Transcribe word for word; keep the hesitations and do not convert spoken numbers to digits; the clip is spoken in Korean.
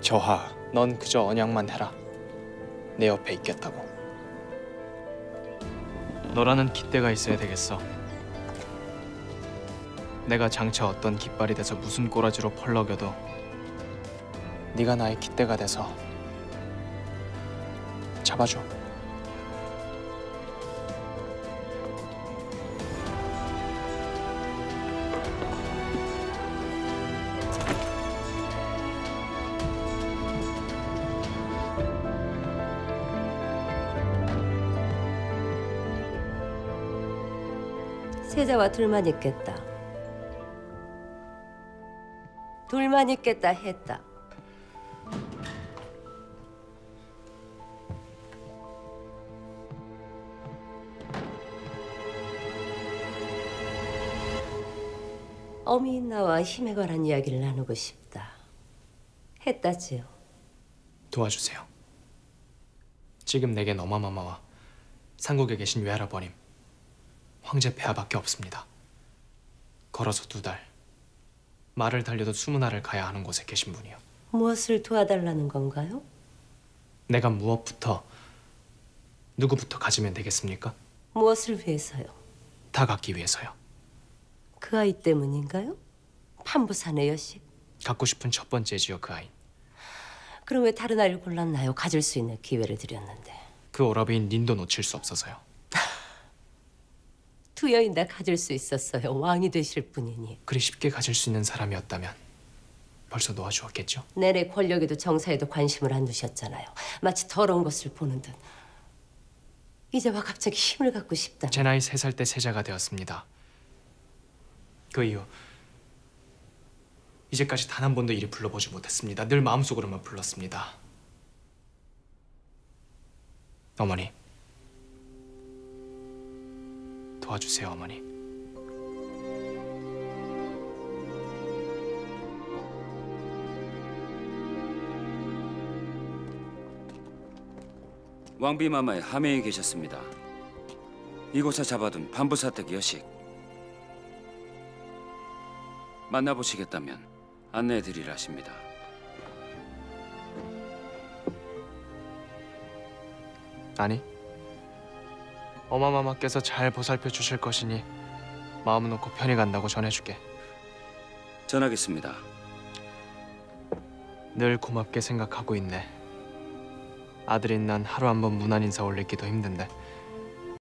저하, 넌 그저 언양만 해라. 내 옆에 있겠다고. 너라는 깃대가 있어야 되겠어. 내가 장차 어떤 깃발이 돼서 무슨 꼬라지로 펄럭여도 네가 나의 깃대가 돼서 잡아줘. 세자와 둘만 있겠다. 둘만 있겠다 했다. 어미인나와 힘에 관한 이야기를 나누고 싶다. 했다지요. 도와주세요. 지금 내겐 어마마마와 상국에 계신 외할아버님, 황제 폐하밖에 없습니다. 걸어서 두 달, 말을 달려도 스무 날을 가야 하는 곳에 계신 분이요. 무엇을 도와달라는 건가요? 내가 무엇부터, 누구부터 가지면 되겠습니까? 무엇을 위해서요? 다 갖기 위해서요. 그 아이 때문인가요? 판부산의 여식? 갖고 싶은 첫 번째지요, 그 아이. 그럼 왜 다른 아이를 골랐나요? 가질 수 있는 기회를 드렸는데. 그 오라비인 닌도 놓칠 수 없어서요. 두 여인 다 가질 수 있었어요. 왕이 되실 분이니. 그리 쉽게 가질 수 있는 사람이었다면 벌써 놓아주었겠죠? 내내 권력에도 정사에도 관심을 안 두셨잖아요. 마치 더러운 것을 보는 듯. 이제와 갑자기 힘을 갖고 싶다. 제 나이 세 살 때 세자가 되었습니다. 그 이후 이제까지 단 한 번도 이리 불러보지 못했습니다. 늘 마음속으로만 불렀습니다. 어머니, 도와주세요, 어머니. 왕비마마의 하매에 계셨습니다. 이곳에 잡아둔 반부사택 여식. 만나보시겠다면 안내해드리라 하십니다. 아니, 어마마마께서 잘 보살펴 주실 것이니 마음 놓고 편히 간다고 전해줄게. 전하겠습니다. 늘 고맙게 생각하고 있네. 아들인 난 하루 한 번 문안 인사 올리기도 힘든데